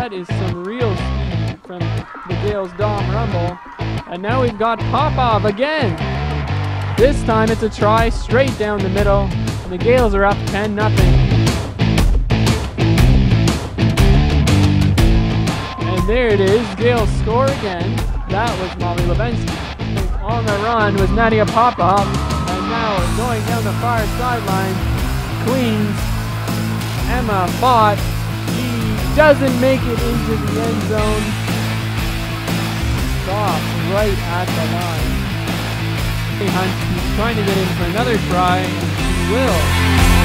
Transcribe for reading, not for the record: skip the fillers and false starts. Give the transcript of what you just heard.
That is some real speed from the Gaels Dom Rumble. And now we've got Popov again. This time it's a try straight down the middle. And the Gaels are up 10-0. And there it is. Gaels score again. That was Molly Levensky. On the run was Nadia Popov. And now going down the far sideline, Queens, Emma Bott. She doesn't make it into the end zone. Stopped right at the line. Hunt keeps trying to get in for another try, and she will.